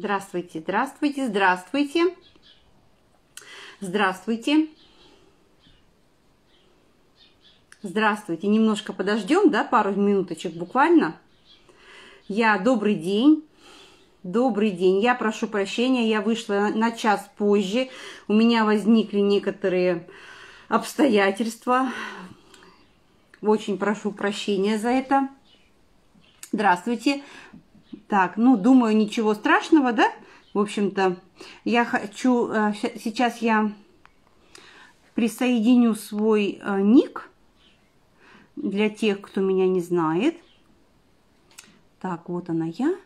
Здравствуйте, здравствуйте, здравствуйте. Здравствуйте. Здравствуйте. Немножко подождем, да, пару минуточек буквально. Добрый день. Добрый день. Я прошу прощения, я вышла на час позже. У меня возникли некоторые обстоятельства. Очень прошу прощения за это. Здравствуйте. Так, думаю, ничего страшного, да? В общем-то, я хочу... Сейчас я присоединю свой ник для тех, кто меня не знает. Так, вот она я.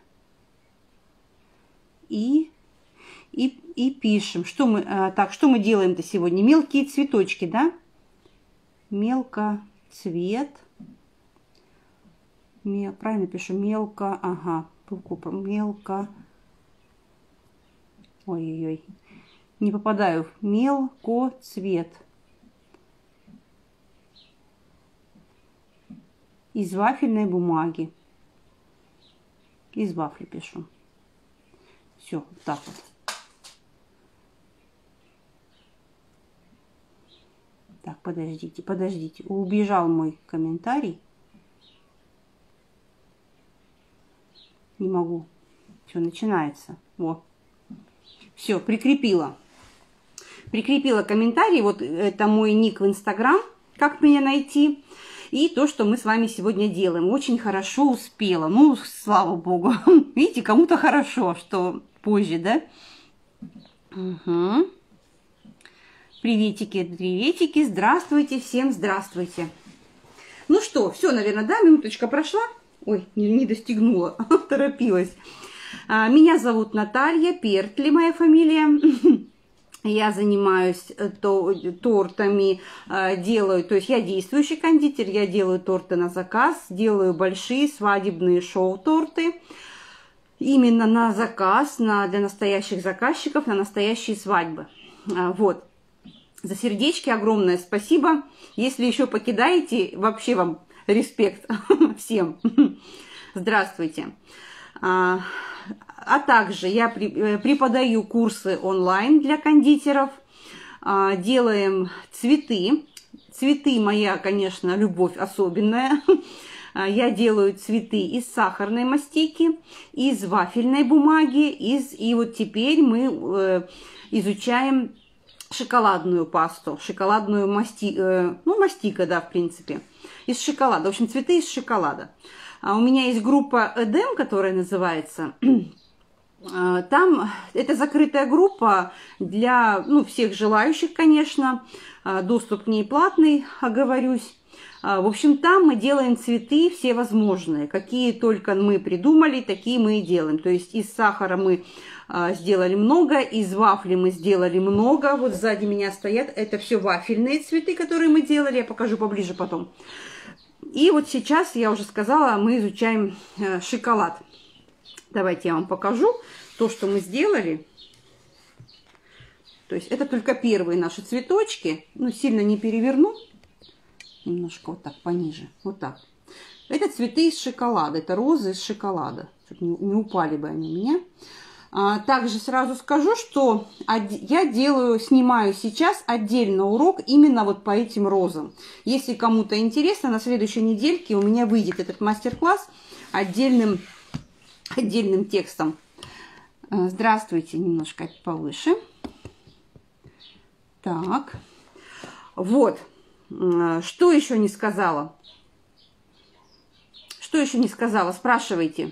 И пишем. Что мы делаем-то сегодня? Мелкие цветочки, да? Мелкоцвет. Правильно пишу? Мелко. Ага. Мелко. Ой-ой-ой. Не попадаю. Мелкоцвет. Из вафельной бумаги. Из вафли пишу. Все, вот так вот. Так, подождите. Убежал мой комментарий. Не могу. Все, начинается. Вот. Все, прикрепила. Прикрепила комментарий. Вот это мой ник в Инстаграм. Как меня найти. И то, что мы с вами сегодня делаем. Очень хорошо успела. Слава богу. Видите, кому-то хорошо, что позже, да? Угу. Приветики, приветики. Здравствуйте всем, здравствуйте. Ну что, все, наверное, да? Минуточка прошла. Ой, не достигнула, торопилась. Меня зовут Наталья Пертли, моя фамилия. Я занимаюсь тортами, то есть я действующий кондитер, я делаю торты на заказ, делаю большие свадебные шоу-торты. Именно на заказ, для настоящих заказчиков, на настоящие свадьбы. Вот. За сердечки огромное спасибо. Если еще покидаете, вообще вам респект всем. Здравствуйте. А также я преподаю курсы онлайн для кондитеров. Делаем цветы. Цветы моя, конечно, любовь особенная. Я делаю цветы из сахарной мастики, из вафельной бумаги, и вот теперь мы изучаем шоколадную пасту, шоколадную мастика, да, в принципе, из шоколада. В общем, цветы из шоколада. У меня есть группа Эдем, которая называется. Там это закрытая группа для всех желающих, конечно. Доступ к ней платный, оговорюсь. В общем, там мы делаем цветы все возможные. Какие только мы придумали, такие мы и делаем. То есть из сахара мы сделали много, из вафли мы сделали много. Вот сзади меня стоят. Это все вафельные цветы, которые мы делали. Я покажу поближе потом. И вот сейчас, я уже сказала, мы изучаем шоколад. Давайте я вам покажу то, что мы сделали. То есть это только первые наши цветочки. Сильно не переверну. Немножко вот так пониже. Вот так. Это цветы из шоколада. Это розы из шоколада. Чтобы не упали бы они у меня. Также сразу скажу, что я снимаю сейчас отдельно урок именно вот по этим розам. Если кому-то интересно, на следующей недельке у меня выйдет этот мастер-класс отдельным текстом. Здравствуйте, немножко повыше. Так, вот. Что еще не сказала? Что еще не сказала? Спрашивайте.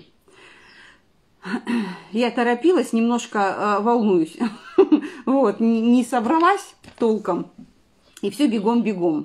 Я торопилась, немножко волнуюсь. Вот, не собралась толком. И все бегом-бегом.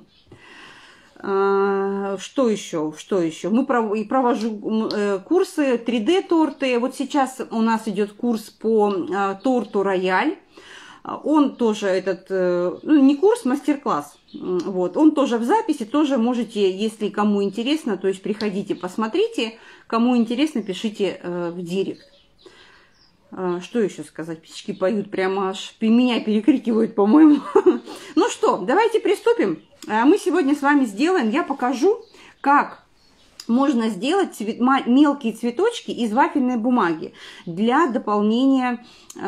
Что еще? Мы провожу курсы 3D-торты. Вот сейчас у нас идет курс по торту «Рояль». Он тоже не курс, мастер-класс. Вот, он тоже в записи, тоже можете, если кому интересно, то есть приходите, посмотрите. Кому интересно, пишите в директ. Что еще сказать? Птички поют, прямо аж меня перекрикивают, по-моему. Ну что, давайте приступим. Мы сегодня с вами сделаем, я покажу, как можно сделать мелкие цветочки из вафельной бумаги для дополнения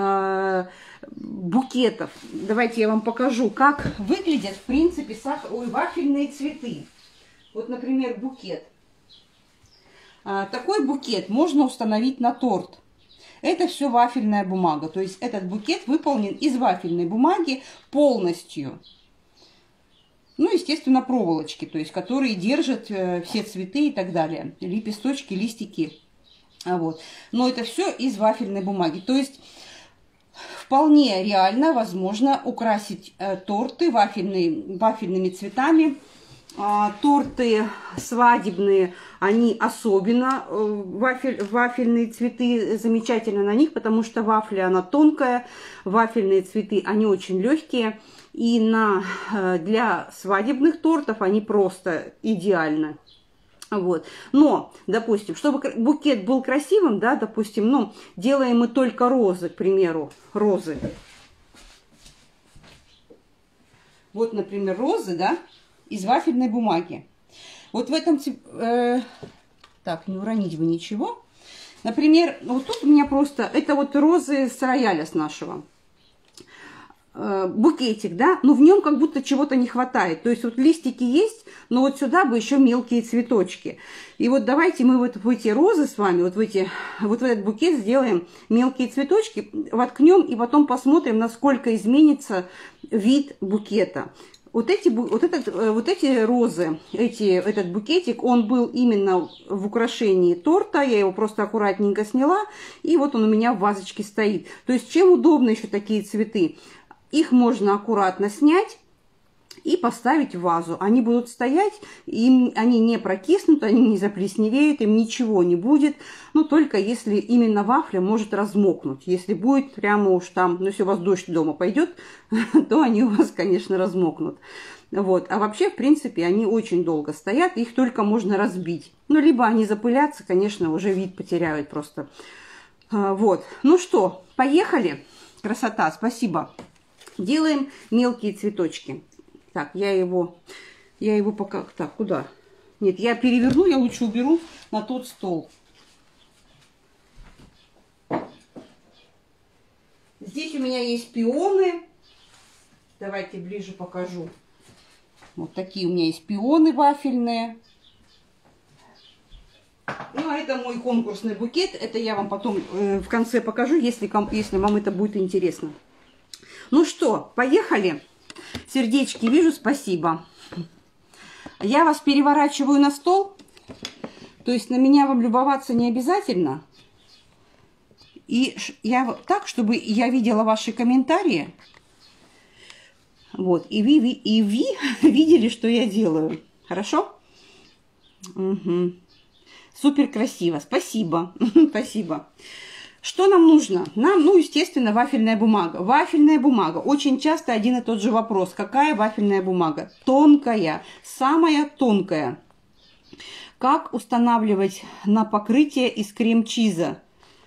букетов. Давайте я вам покажу, как выглядят, в принципе, вафельные цветы. Вот, например, букет. Такой букет можно установить на торт. Это все вафельная бумага. То есть этот букет выполнен из вафельной бумаги полностью. Ну, естественно, проволочки, то есть, которые держат все цветы и так далее. Лепесточки, листики. Вот. Но это все из вафельной бумаги. То есть, вполне реально возможно украсить торты вафельными цветами. Торты свадебные, они особенно, вафельные цветы замечательно на них, потому что вафля, она тонкая, вафельные цветы, они очень легкие. И для свадебных тортов они просто идеальны. Вот. Но, допустим, чтобы букет был красивым, да, допустим, ну, делаем мы только розы, к примеру, розы. Вот, например, розы, да, из вафельной бумаги. Вот в этом... так, не уронить бы ничего. Например, вот тут у меня просто... Это вот розы с рояля с нашего. Букетик, да, но в нем как будто чего-то не хватает. То есть вот листики есть, но вот сюда бы еще мелкие цветочки. И вот давайте мы вот в эти розы с вами, вот в этот букет сделаем мелкие цветочки, воткнем и потом посмотрим, насколько изменится вид букета. Вот эти розы, этот букетик, он был именно в украшении торта. Я его просто аккуратненько сняла, и вот он у меня в вазочке стоит. То есть чем удобны еще такие цветы? Их можно аккуратно снять и поставить в вазу. Они будут стоять, они не прокиснут, они не заплесневеют, им ничего не будет. Но только если именно вафля может размокнуть. Если будет прямо уж там, ну если у вас дождь дома пойдет, то они у вас, конечно, размокнут. Вот. А вообще, в принципе, они очень долго стоят, их только можно разбить. Ну, либо они запылятся, конечно, уже вид потеряют просто. Вот. Ну что, поехали. Красота, спасибо. Делаем мелкие цветочки. Так, я его пока... Так, куда? Нет, я переверну, я лучше уберу на тот стол. Здесь у меня есть пионы. Давайте ближе покажу. Вот такие у меня есть пионы вафельные. Ну, а это мой конкурсный букет. Это я вам потом в конце покажу, если вам это будет интересно. Ну что, поехали. Сердечки вижу, спасибо. Я вас переворачиваю на стол. То есть на меня вам любоваться не обязательно. И я так, чтобы я видела ваши комментарии. Вот. И вы видели, что я делаю. Хорошо? Угу. Супер красиво. Спасибо. Спасибо. Что нам нужно? Нам, ну, естественно, вафельная бумага. Вафельная бумага. Очень часто один и тот же вопрос. Какая вафельная бумага? Тонкая. Самая тонкая. Как устанавливать на покрытие из крем-чиза?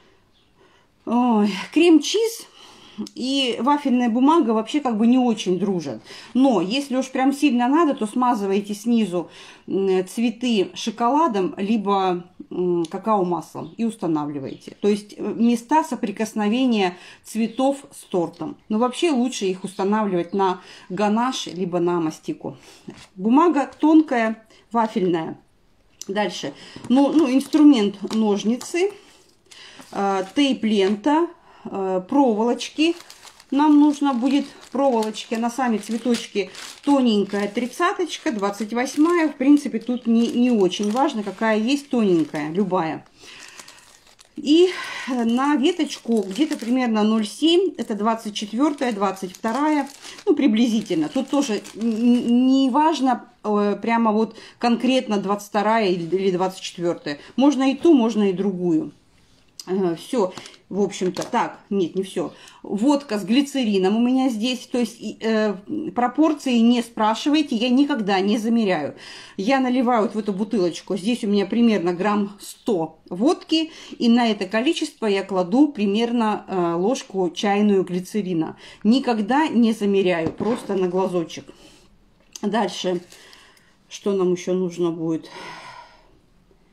Крем-чиз и вафельная бумага вообще как бы не очень дружат. Но если уж прям сильно надо, то смазывайте снизу цветы шоколадом, либо какао-маслом и устанавливаете. То есть места соприкосновения цветов с тортом. Но вообще лучше их устанавливать на ганаш, либо на мастику. Бумага тонкая, вафельная. Дальше. Ну, инструмент ножницы, тейп-лента, проволочки. Нам нужно будет проволочки, на сами цветочки тоненькая 30-очка, 28-я. В принципе, тут не очень важно, какая есть тоненькая, любая. И на веточку где-то примерно 0,7, это 24-я, 22-я, ну, приблизительно. Тут тоже не важно прямо вот конкретно 22-я или 24-я. Можно и ту, можно и другую. Все, в общем-то, так, нет, не все. Водка с глицерином у меня здесь, то есть пропорции не спрашивайте, я никогда не замеряю. Я наливаю вот в эту бутылочку, здесь у меня примерно грамм 100 водки, и на это количество я кладу примерно ложку чайную глицерина. Никогда не замеряю, просто на глазочек. Дальше, что нам еще нужно будет?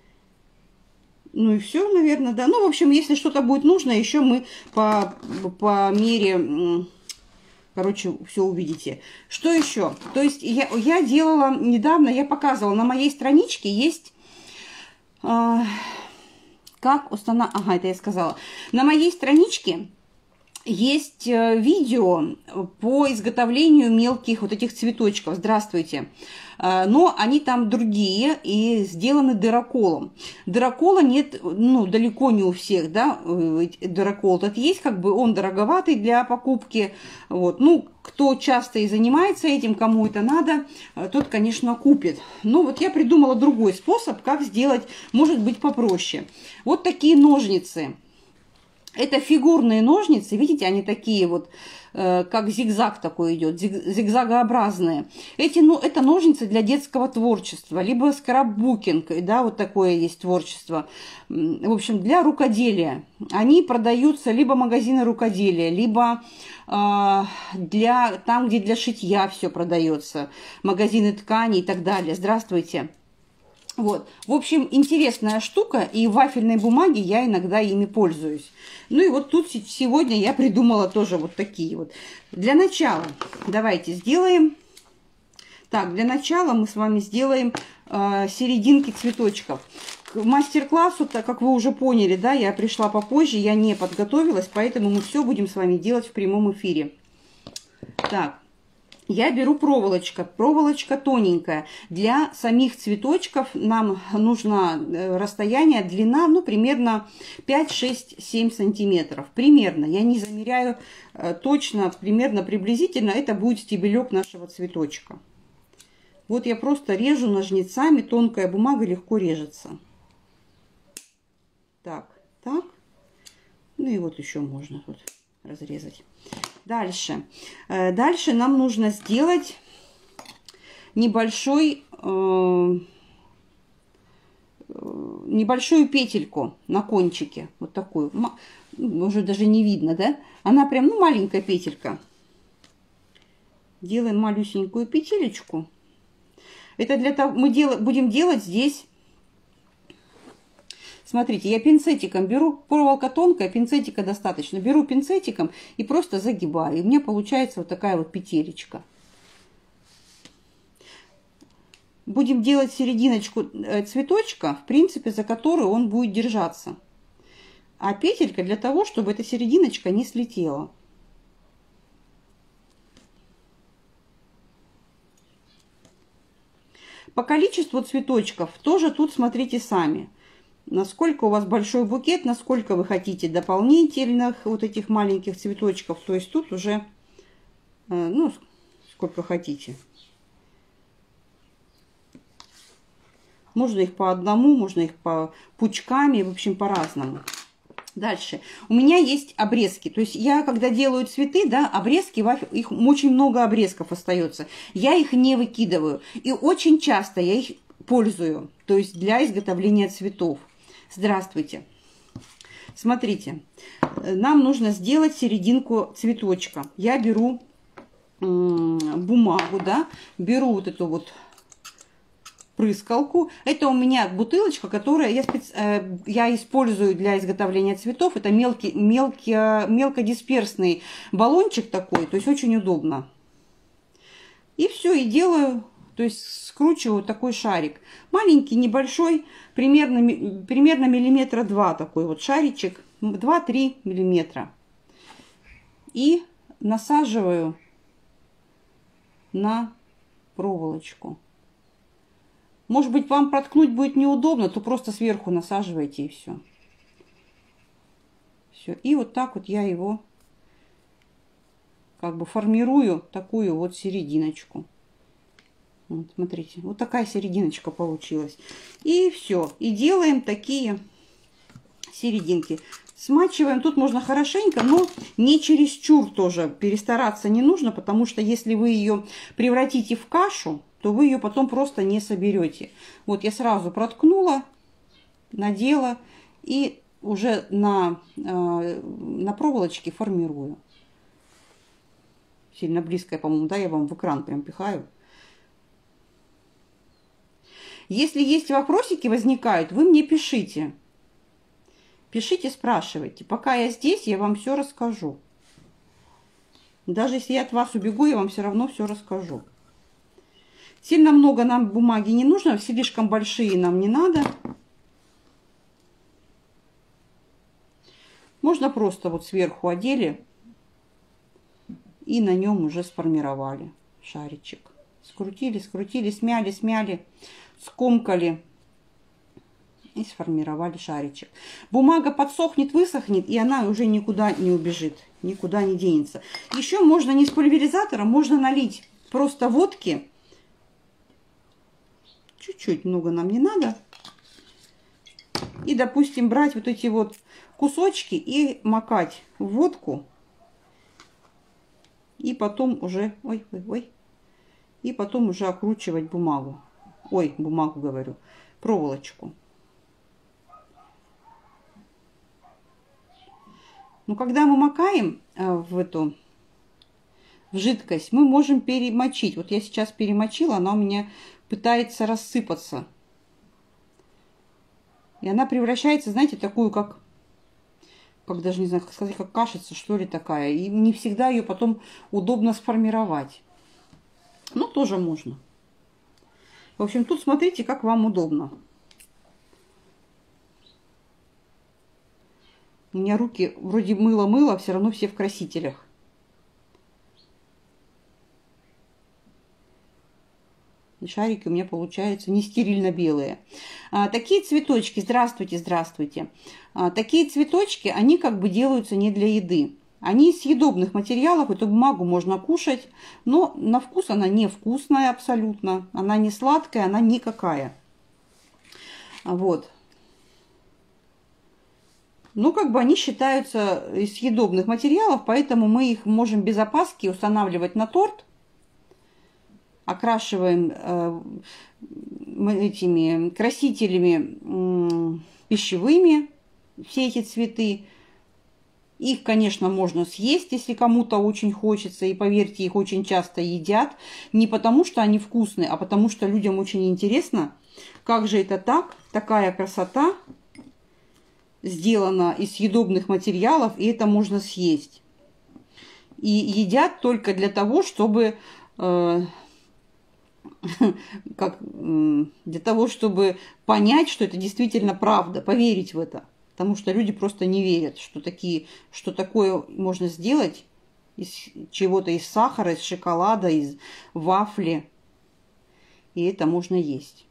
Ну и все, наверное, да. Ну, в общем, если что-то будет нужно, еще мы по мере... Короче, все увидите. Что еще? То есть я делала недавно, я показывала, на моей страничке есть... как устанавливать... Ага, это я сказала. На моей страничке есть видео по изготовлению мелких вот этих цветочков. Здравствуйте. Но они там другие и сделаны дыроколом. Дырокола нет, ну, далеко не у всех, да, дырокол тут есть, как бы он дороговатый для покупки. Вот. Ну, кто часто и занимается этим, кому это надо, тот, конечно, купит. Но вот я придумала другой способ, как сделать, может быть, попроще. Вот такие ножницы. Это фигурные ножницы, видите, они такие вот, как зигзаг такой идет, зигзагообразные. Это ножницы для детского творчества, либо скраббукинг, да, вот такое есть творчество. В общем, для рукоделия. Они продаются либо магазины рукоделия, либо там, где для шитья все продается, магазины тканей и так далее. Здравствуйте. Вот, в общем, интересная штука, и в вафельной бумаге я иногда ими пользуюсь. Ну и вот тут сегодня я придумала тоже вот такие вот. Для начала давайте сделаем. Так, для начала мы с вами сделаем серединки цветочков. К мастер-классу, так как вы уже поняли, да, я пришла попозже, я не подготовилась, поэтому мы все будем с вами делать в прямом эфире. Так. Я беру проволочка тоненькая. Для самих цветочков нам нужно расстояние, длина, ну, примерно 5, 6, 7 сантиметров. Примерно, я не замеряю точно, примерно, приблизительно, это будет стебелек нашего цветочка. Вот я просто режу ножницами, тонкая бумага легко режется. Так, так. Ну и вот еще можно тут разрезать. Дальше. Дальше нам нужно сделать небольшую петельку на кончике. Вот такую. Уже даже не видно, да? Она прям, ну, маленькая петелька. Делаем малюсенькую петелечку. Это для того, мы будем делать здесь... Смотрите, я пинцетиком беру, проволока тонкая, пинцетика достаточно. Беру пинцетиком и просто загибаю. И у меня получается вот такая вот петелечка. Будем делать серединочку цветочка, в принципе, за которую он будет держаться. А петелька для того, чтобы эта серединочка не слетела. По количеству цветочков тоже тут смотрите сами. Насколько у вас большой букет, насколько вы хотите дополнительных вот этих маленьких цветочков. То есть тут уже, ну, сколько хотите. Можно их по одному, можно их по пучками, в общем, по-разному. Дальше. У меня есть обрезки. То есть я, когда делаю цветы, да, обрезки, их очень много обрезков остается. Я их не выкидываю. И очень часто я их пользую. То есть для изготовления цветов. Здравствуйте. Смотрите, нам нужно сделать серединку цветочка. Я беру бумагу, да, беру вот эту вот прыскалку. Это у меня бутылочка, которую я использую для изготовления цветов. Это мелкодисперсный баллончик такой, то есть очень удобно. И все, и делаю... То есть скручиваю такой шарик. Маленький, небольшой, примерно миллиметра 2 такой вот шаричек. 2-3 миллиметра. И насаживаю на проволочку. Может быть, вам проткнуть будет неудобно, то просто сверху насаживайте и все. Все. И вот так вот я его как бы формирую такую вот серединочку. Вот, смотрите, вот такая серединочка получилась. И все. И делаем такие серединки. Смачиваем. Тут можно хорошенько, но не чересчур тоже перестараться не нужно, потому что если вы ее превратите в кашу, то вы ее потом просто не соберете. Вот я сразу проткнула, надела и уже на проволочке формирую. Сильно близко, по-моему, да, я вам в экран прям пихаю. Если есть вопросики возникают, вы мне пишите. Пишите, спрашивайте. Пока я здесь, я вам все расскажу. Даже если я от вас убегу, я вам все равно все расскажу. Сильно много нам бумаги не нужно, слишком большие нам не надо. Можно просто вот сверху одели и на нем уже сформировали шаричек. Скрутили, скрутили, смяли, смяли, скомкали и сформировали шаричек. Бумага подсохнет, высохнет, и она уже никуда не убежит, никуда не денется. Еще можно не с пульверизатором, можно налить просто водки. Чуть-чуть, много нам не надо. И, допустим, брать вот эти вот кусочки и макать в водку. И потом уже, и потом уже окручивать бумагу. Бумагу говорю, проволочку. Но когда мы макаем в жидкость, мы можем перемочить. Вот я сейчас перемочила, она у меня пытается рассыпаться. И она превращается, знаете, такую, как даже не знаю, как сказать, как кашица, что ли, такая. И не всегда ее потом удобно сформировать. Но тоже можно. В общем, тут смотрите, как вам удобно. У меня руки вроде мыло-мыло, все равно все в красителях. И шарики у меня получаются не стерильно белые. Такие цветочки, здравствуйте, здравствуйте. Такие цветочки, они как бы делаются не для еды. Они из съедобных материалов, эту бумагу можно кушать, но на вкус она невкусная абсолютно. Она не сладкая, она никакая. Вот. Ну, как бы они считаются из съедобных материалов, поэтому мы их можем без опаски устанавливать на торт. Окрашиваем этими красителями пищевыми все эти цветы. Их, конечно, можно съесть, если кому-то очень хочется. И поверьте, их очень часто едят. Не потому, что они вкусные, а потому, что людям очень интересно, как же это так, такая красота сделана из съедобных материалов, и это можно съесть. И едят только для того, чтобы... для того, чтобы понять, что это действительно правда, поверить в это. Потому что люди просто не верят, что такое можно сделать из чего-то, из сахара, из шоколада, из вафли. И это можно есть.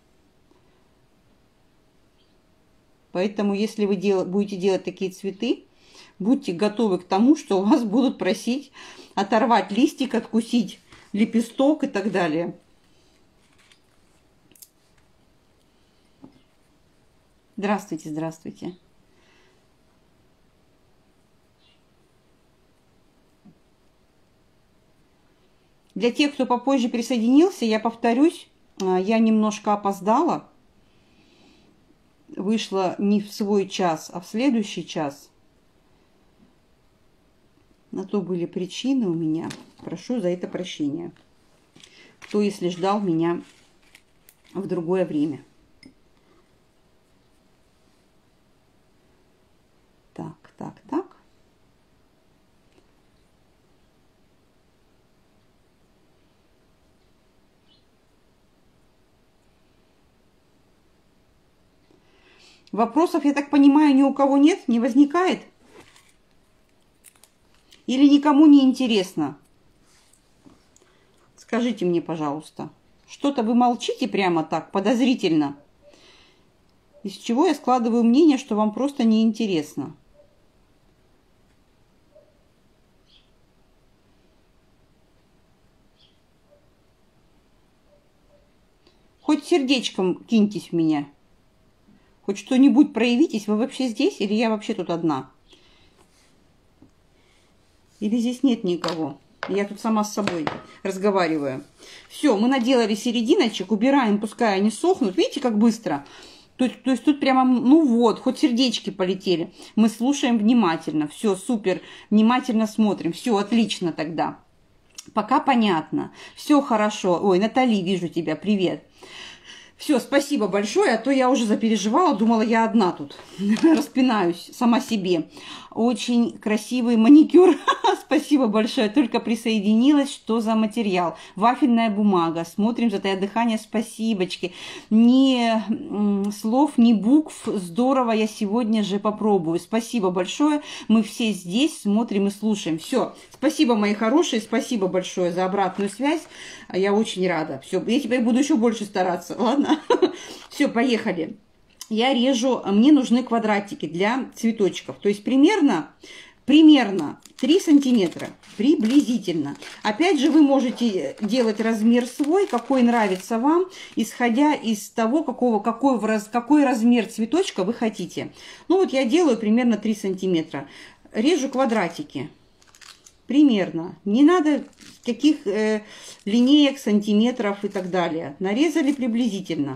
Поэтому, если вы будете делать такие цветы, будьте готовы к тому, что у вас будут просить оторвать листик, откусить лепесток и так далее. Здравствуйте, здравствуйте. Для тех, кто попозже присоединился, я повторюсь, я немножко опоздала. Вышла не в свой час, а в следующий час. На то были причины у меня. Прошу за это прощения. Кто, если ждал меня в другое время. Так. Вопросов, я так понимаю, ни у кого нет, не возникает? Или никому не интересно? Скажите мне, пожалуйста. Что-то вы молчите прямо так, подозрительно. Из чего я складываю мнение, что вам просто неинтересно. Хоть сердечком киньтесь в меня. Хоть что-нибудь проявитесь. Вы вообще здесь или я вообще тут одна? Или здесь нет никого? Я тут сама с собой разговариваю. Все, мы наделали серединочек, убираем, пускай они сохнут. Видите, как быстро? То есть тут прямо, ну вот, хоть сердечки полетели. Мы слушаем внимательно. Все, супер, внимательно смотрим. Все, отлично тогда. Пока понятно. Все хорошо. Ой, Натали, вижу тебя, привет. Все, спасибо большое, а то я уже запереживала, думала, я одна тут распинаюсь сама себе. Очень красивый маникюр, спасибо большое, только присоединилась, что за материал. Вафельная бумага, смотрим, затая дыхание, спасибочки. Ни слов, ни букв, здорово, я сегодня же попробую. Спасибо большое, мы все здесь смотрим и слушаем. Все, спасибо, мои хорошие, спасибо большое за обратную связь, я очень рада. Все, я теперь буду еще больше стараться, ладно? Все, поехали. Я режу, мне нужны квадратики для цветочков. То есть примерно 3 сантиметра, приблизительно. Опять же, вы можете делать размер свой, какой нравится вам, исходя из того, какой размер цветочка вы хотите. Ну вот я делаю примерно 3 сантиметра. Режу квадратики. Примерно. Не надо каких линеек, сантиметров и так далее. Нарезали приблизительно.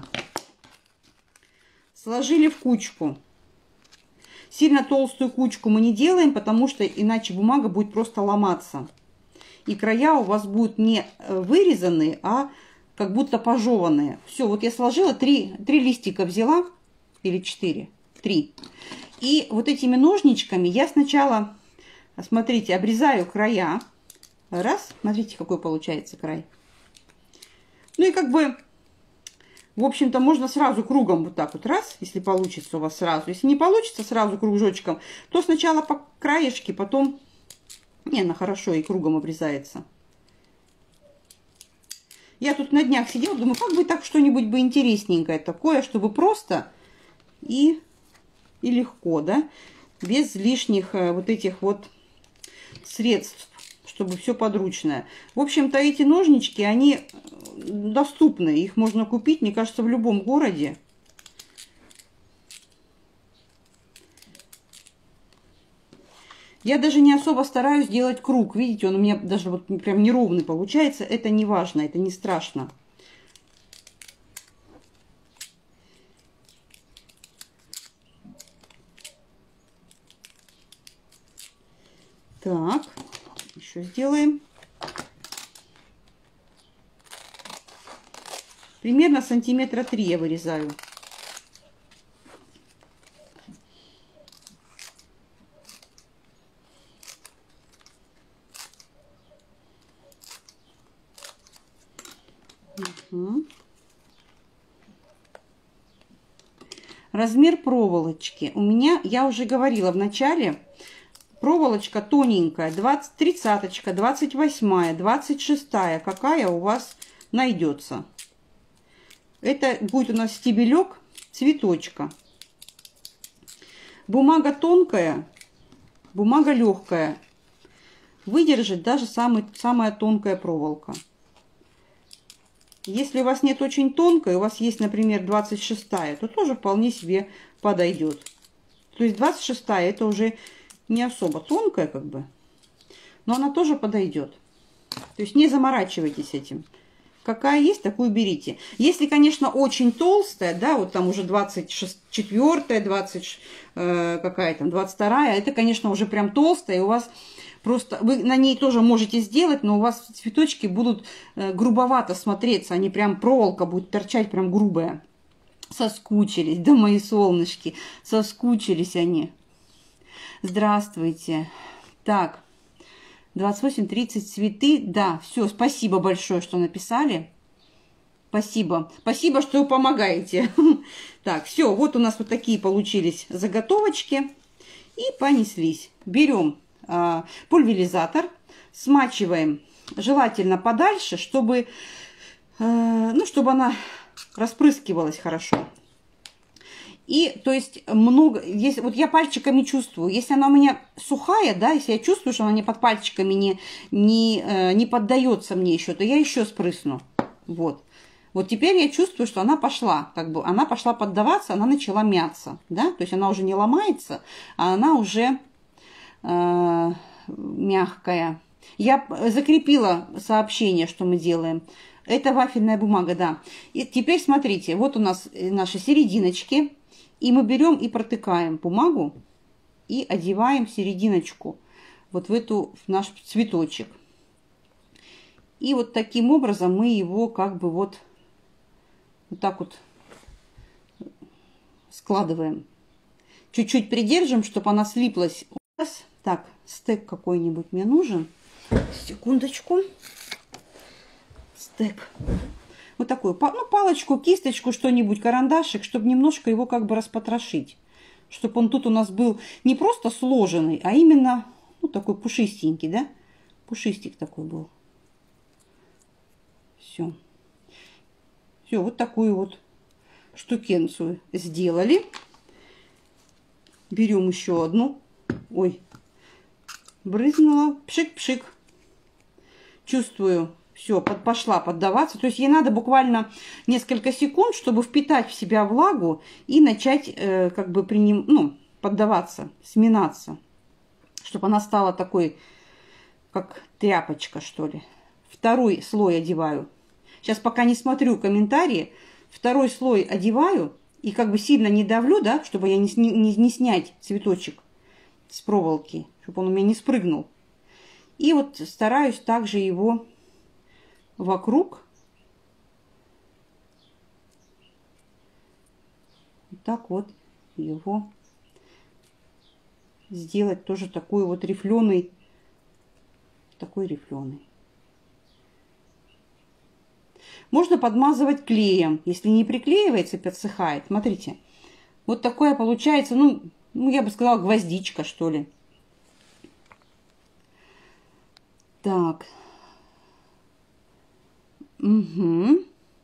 Сложили в кучку. Сильно толстую кучку мы не делаем, потому что иначе бумага будет просто ломаться. И края у вас будут не вырезанные, а как будто пожеванные. Все, вот я сложила, 3 листика взяла, или 4, 3. И вот этими ножничками я сначала, смотрите, обрезаю края. Раз, смотрите, какой получается край. Ну и как бы... В общем-то, можно сразу кругом вот так вот, раз, если получится у вас сразу. Если не получится сразу кружочком, то сначала по краешке, потом... Не, она хорошо и кругом обрезается. Я тут на днях сидела, думаю, как бы так что-нибудь бы интересненькое такое, чтобы просто и легко, да, без лишних вот этих вот средств, чтобы все подручное. В общем-то, эти ножнички, они доступны. Их можно купить, мне кажется, в любом городе. Я даже не особо стараюсь делать круг. Видите, он у меня даже вот прям неровный получается. Это не важно, это не страшно. Так, еще сделаем. Примерно сантиметра 3 я вырезаю. Угу. Размер проволочки. У меня, я уже говорила в начале, проволочка тоненькая, 30-ка, 28-я, 26-я, какая у вас найдется. Это будет у нас стебелек цветочка. Бумага тонкая, бумага легкая. Выдержит даже самая тонкая проволока. Если у вас нет очень тонкой, у вас есть, например, 26-я, то тоже вполне себе подойдет. То есть 26-я это уже не особо тонкая, как бы, но она тоже подойдет. То есть не заморачивайтесь этим. Какая есть, такую берите. Если, конечно, очень толстая, да, вот там уже 24-я, 20, какая там, 22-я, это, конечно, уже прям толстая, и у вас просто, вы на ней тоже можете сделать, но у вас цветочки будут грубовато смотреться, они прям, проволока будет торчать прям грубая. Соскучились, да, мои солнышки, соскучились они. Здравствуйте. Так. 28-30 цветы. Да, все, спасибо большое, что написали. Спасибо. Спасибо, что вы помогаете. Так, все, вот у нас вот такие получились заготовочки. И понеслись. Берем пульверизатор, смачиваем желательно подальше, чтобы, чтобы она распрыскивалась хорошо. И, то есть, много, если, вот я пальчиками чувствую, если она у меня сухая, да, если я чувствую, что она не под пальчиками не поддается мне еще, то я еще спрысну. Вот. Вот теперь я чувствую, что она пошла, как бы, она пошла поддаваться, она начала мяться, да, то есть она уже не ломается, а она уже мягкая. Я закрепила сообщение, что мы делаем. Это вафельная бумага, да. И теперь смотрите, вот у нас наши серединочки. И мы берем и протыкаем бумагу и одеваем серединочку вот в наш цветочек. И вот таким образом мы его как бы вот Вот так вот складываем. Чуть-чуть придержим, чтобы она слиплась. Так, стек какой-нибудь мне нужен. Секундочку. Стек. Вот такую, ну, палочку, кисточку, что-нибудь, карандашик, чтобы немножко его как бы распотрошить. Чтобы он тут у нас был не просто сложенный, а именно, ну, такой пушистенький, да? Пушистик такой был. Все. Все, вот такую вот штукенцию сделали. Берем еще одну. Ой, брызнула. Пшик-пшик. Чувствую, все, пошла поддаваться. То есть ей надо буквально несколько секунд, чтобы впитать в себя влагу и начать как бы поддаваться, сминаться. Чтобы она стала такой, как тряпочка, что ли. Второй слой одеваю. Сейчас пока не смотрю комментарии. Второй слой одеваю и как бы сильно не давлю, да, чтобы я не снять цветочек с проволоки, чтобы он у меня не спрыгнул. И вот стараюсь также его вокруг вот так вот его сделать тоже такой вот рифленый, такой рифленый. Можно подмазывать клеем, если не приклеивается, подсыхает. Смотрите, вот такое получается, ну я бы сказала, гвоздичка, что ли. Так. Угу.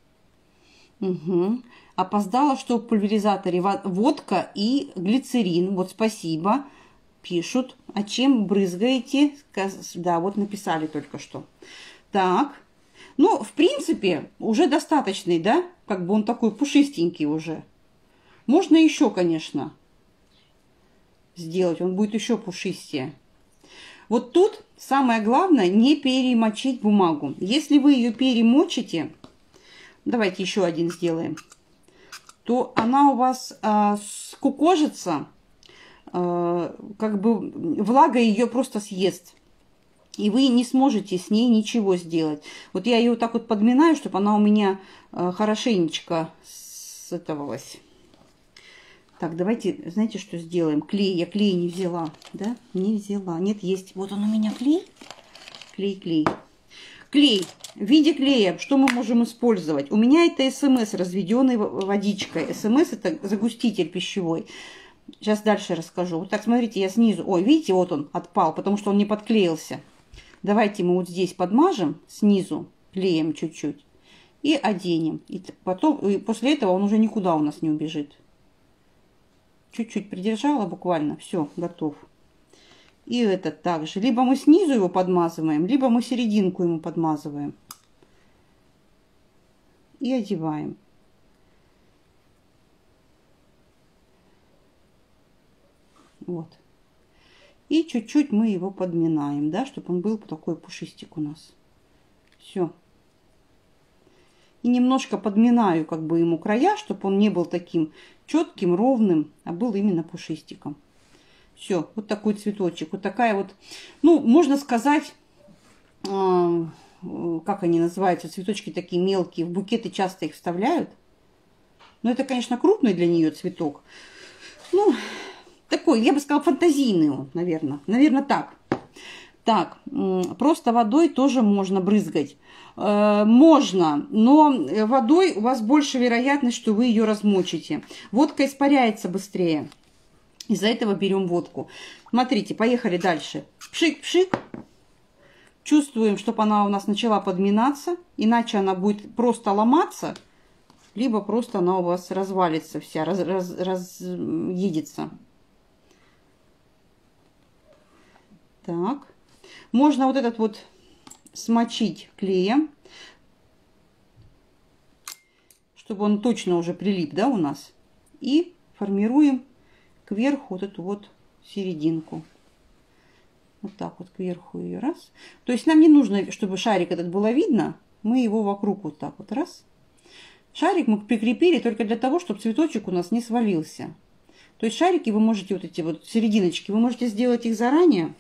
Опоздала, что в пульверизаторе водка и глицерин. Вот спасибо. Пишут. А чем брызгаете? Да, вот написали только что. Так. Ну, в принципе, уже достаточный, да? Как бы он такой пушистенький уже. Можно еще, конечно, сделать. Он будет еще пушистее. Вот тут самое главное не перемочить бумагу. Если вы ее перемочите, давайте еще один сделаем, то она у вас скукожится, как бы влага ее просто съест. И вы не сможете с ней ничего сделать. Вот я ее вот так вот подминаю, чтобы она у меня хорошенечко сытовалась. Так, давайте, знаете, что сделаем? Клей. Я клей не взяла, да? Не взяла. Нет, есть. Вот он у меня клей. Клей. Клей. В виде клея что мы можем использовать? У меня это СМС, разведенный водичкой. СМС это загуститель пищевой. Сейчас дальше расскажу. Вот так, смотрите, я снизу. Ой, видите, вот он отпал, потому что он не подклеился. Давайте мы вот здесь подмажем снизу клеем чуть-чуть и оденем. И потом, и после этого он уже никуда у нас не убежит. Чуть-чуть придержала буквально. Все, готов. И этот также. Либо мы снизу его подмазываем, либо мы серединку ему подмазываем. И одеваем. Вот. И чуть-чуть мы его подминаем, да, чтобы он был такой пушистик у нас. Все. И немножко подминаю как бы ему края, чтобы он не был таким четким, ровным, а был именно пушистиком. Все, вот такой цветочек. Вот такая вот, ну, можно сказать, как они называются, цветочки такие мелкие. В букеты часто их вставляют. Но это, конечно, крупный для нее цветок. Ну, такой, я бы сказала, фантазийный он, наверное. Наверное, так. Так, просто водой тоже можно брызгать. Можно, но водой у вас больше вероятность, что вы ее размочите. Водка испаряется быстрее. Из-за этого берем водку. Смотрите, поехали дальше. Пшик-пшик. Чувствуем, чтобы она у нас начала подминаться. Иначе она будет просто ломаться. Либо просто она у вас развалится вся, разъедется. Так. Можно вот этот вот смочить клеем, чтобы он точно уже прилип, да, у нас. И формируем кверху вот эту вот серединку. Вот так вот кверху ее раз. То есть нам не нужно, чтобы шарик этот было видно. Мы его вокруг вот так вот раз. Шарик мы прикрепили только для того, чтобы цветочек у нас не свалился. То есть шарики вы можете, вот эти вот серединочки, вы можете сделать их заранее,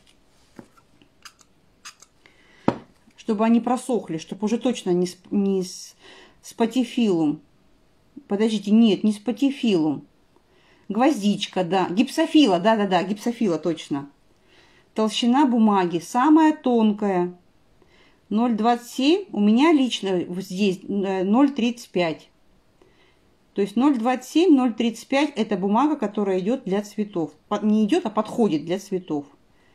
чтобы они просохли, чтобы уже точно не с патифилум Подождите, нет, не спатифилум. Гвоздичка, да. Гипсофила, да-да-да, гипсофила, точно. Толщина бумаги самая тонкая. 0,27. У меня лично здесь 0,35. То есть 0,27, 0,35 это бумага, которая идет для цветов. Не идет, а подходит для цветов.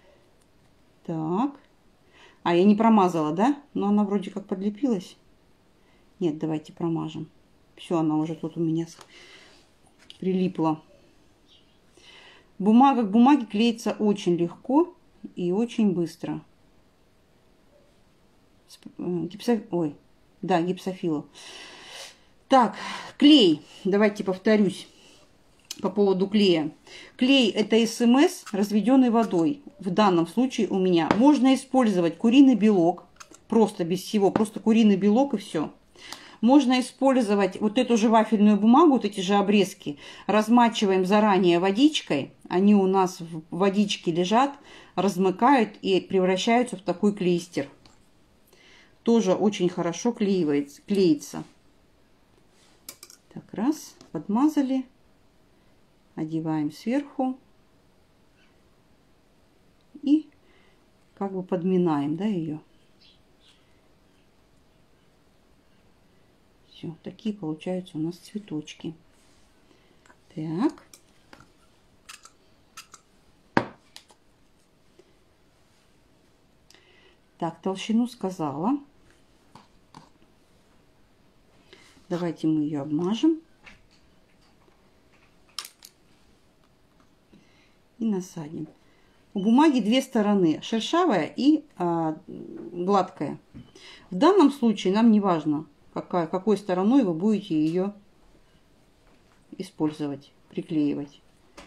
Так. А, я не промазала, да? Но она вроде как подлепилась. Нет, давайте промажем. Все, она уже тут у меня прилипла. Бумага к бумаге клеится очень легко и очень быстро. Ой, да, гипсофила. Так, клей. Давайте повторюсь по поводу клея. Клей это СМС, разведенный водой. В данном случае у меня можно использовать куриный белок. Просто без всего, просто куриный белок и все. Можно использовать вот эту же вафельную бумагу, вот эти же обрезки. Размачиваем заранее водичкой. Они у нас в водичке лежат, размыкают и превращаются в такой клейстер. Тоже очень хорошо клеится. Так, раз, подмазали. Одеваем сверху. И как бы подминаем, да, ее. Все, такие получаются у нас цветочки. Так. Так, толщину сказала. Давайте мы ее обмажем. И насадим. У бумаги две стороны, шершавая и гладкая. В данном случае нам не важно, какой стороной вы будете ее использовать, приклеивать.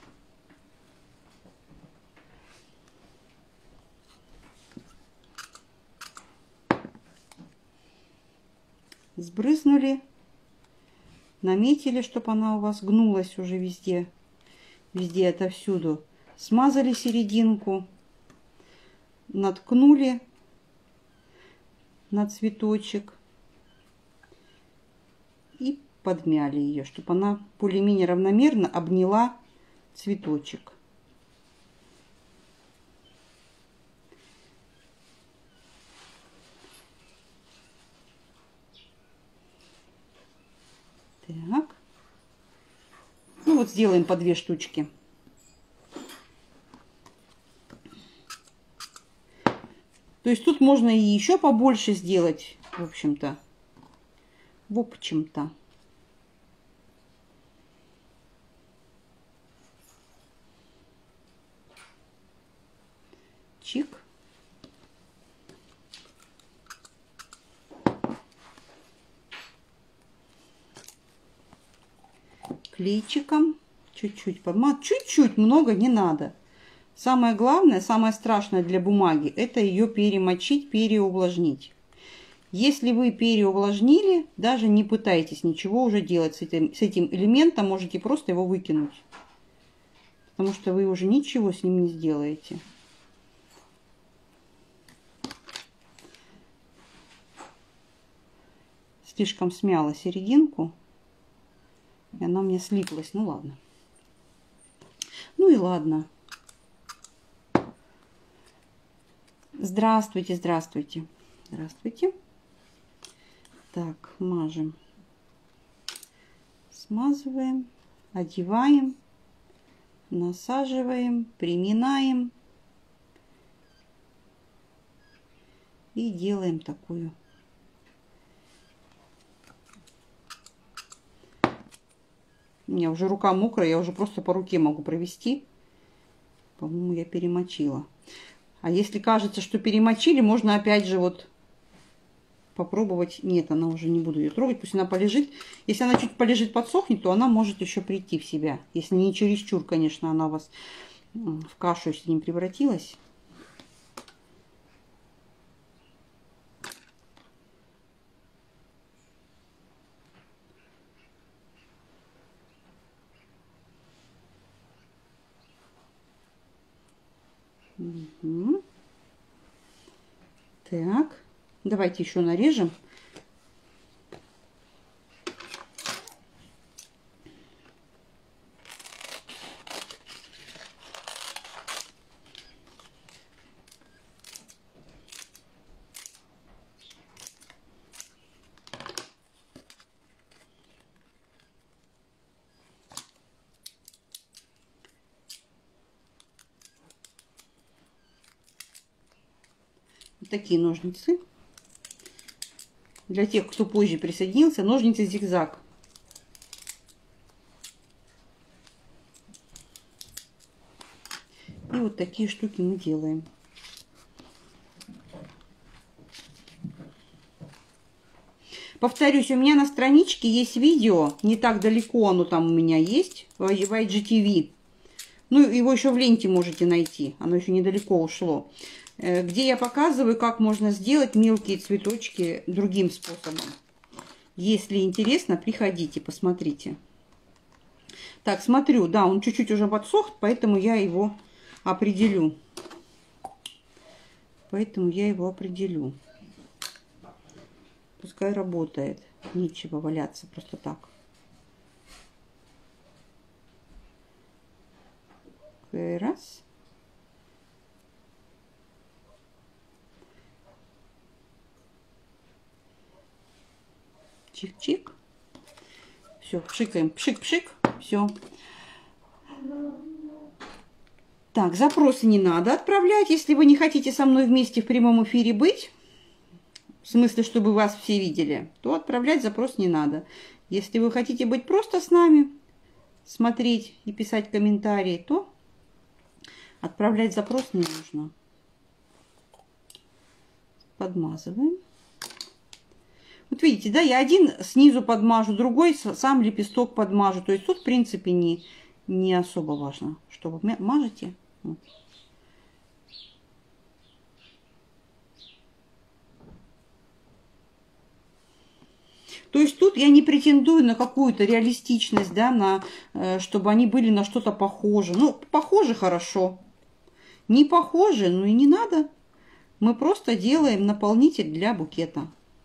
Сбрызнули, наметили, чтобы она у вас гнулась уже везде, везде отовсюду. Смазали серединку, наткнули на цветочек и подмяли ее, чтобы она более-менее равномерно обняла цветочек. Так. Ну вот сделаем по 2 штучки. То есть тут можно и еще побольше сделать, в общем-то. В общем-то. Чик. Клейчиком. Чуть-чуть подмазать. Чуть-чуть, много не надо. Самое главное, самое страшное для бумаги, это ее перемочить, переувлажнить. Если вы переувлажнили, даже не пытайтесь ничего уже делать с этим элементом, можете просто его выкинуть. Потому что вы уже ничего с ним не сделаете. Слишком смяла серединку, и она мне слиплась. Ну ладно. Ну и ладно. Здравствуйте, здравствуйте. Здравствуйте. Так, мажем. Смазываем, одеваем, насаживаем, приминаем. И делаем такую. У меня уже рука мокрая, я уже просто по руке могу провести. По-моему, я перемочила. А если кажется, что перемочили, можно опять же вот попробовать. Нет, она уже не буду ее трогать, пусть она полежит. Если она чуть полежит, подсохнет, то она может еще прийти в себя. Если не чересчур, конечно, она у вас в кашу, если не превратилась. Угу. Так, давайте еще нарежем. такие ножницы. Для тех, кто позже присоединился, ножницы зигзаг. И вот такие штуки мы делаем. Повторюсь, у меня на страничке есть видео, не так далеко оно там у меня есть, в IGTV. Ну, его еще в ленте можете найти, оно еще недалеко ушло. Где я показываю, как можно сделать мелкие цветочки другим способом. Если интересно, приходите, посмотрите. Так, смотрю, да, он чуть-чуть уже подсох, поэтому я его определю. Пускай работает. Нечего валяться просто так. Раз. Чик-чик. Все, пшикаем. Пшик-пшик. Все. Так, запросы не надо отправлять, если вы не хотите со мной вместе в прямом эфире быть. В смысле, чтобы вас все видели, то отправлять запрос не надо. Если вы хотите быть просто с нами, смотреть и писать комментарии, то отправлять запрос не нужно. Подмазываем. Вот видите, да, я один снизу подмажу, другой сам лепесток подмажу. То есть тут, в принципе, не особо важно, что вы мажете. Вот. То есть тут я не претендую на какую-то реалистичность, да, чтобы они были на что-то похожи. Ну, похоже хорошо. Не похоже, ну и не надо. Мы просто делаем наполнитель для букета,